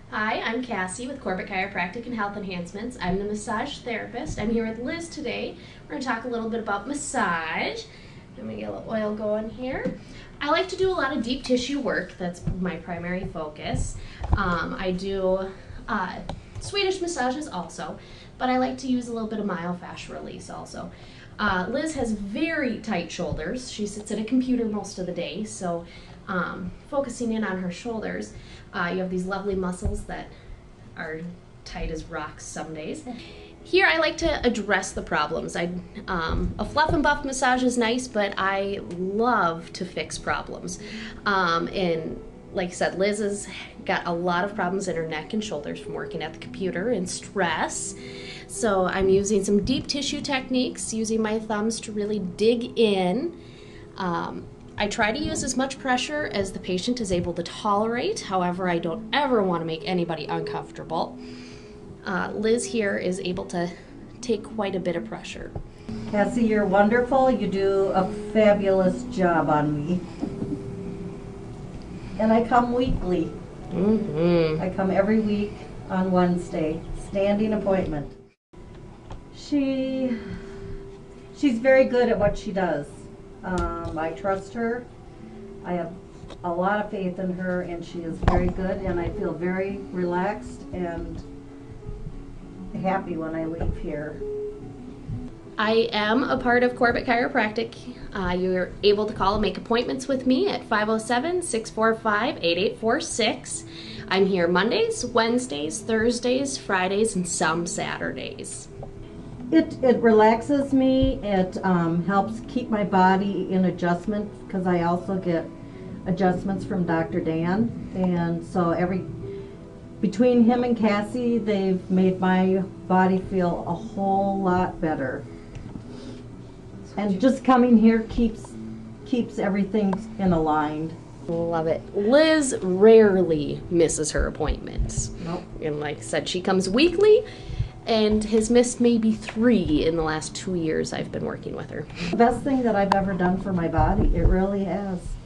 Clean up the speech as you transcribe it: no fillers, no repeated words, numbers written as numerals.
Hi, I'm Cassie with Corbett Chiropractic and Health Enhancements. I'm the massage therapist. I'm here with Liz today. We're going to talk a little bit about massage. I'm going to get a little oil going here. I like to do a lot of deep tissue work. That's my primary focus. I do Swedish massages also, but I like to use a little bit of myofascial release also. Liz has very tight shoulders. She sits at a computer most of the day, so focusing in on her shoulders, you have these lovely muscles that are tight as rocks some days. Here I like to address the problems. A fluff and buff massage is nice, but I love to fix problems. And like I said, Liz has got a lot of problems in her neck and shoulders from working at the computer and stress. So I'm using some deep tissue techniques, using my thumbs to really dig in. I try to use as much pressure as the patient is able to tolerate. However, I don't ever want to make anybody uncomfortable. Liz here is able to take quite a bit of pressure. Cassie, you're wonderful. You do a fabulous job on me. And I come weekly. I come every week on Wednesday, standing appointment. She's very good at what she does. I trust her. I have a lot of faith in her, and she is very good, and I feel very relaxed and happy when I leave here. I am a part of Corbett Chiropractic. You're able to call and make appointments with me at 507-645-8846. I'm here Mondays, Wednesdays, Thursdays, Fridays, and some Saturdays. It relaxes me. It helps keep my body in adjustment, because I also get adjustments from Dr. Dan, and so between him and Cassie, they've made my body feel a whole lot better. And just coming here keeps everything in a line. Love it. Liz rarely misses her appointments. Nope. And like I said, she comes weekly and has missed maybe 3 in the last 2 years I've been working with her. The best thing that I've ever done for my body, it really has.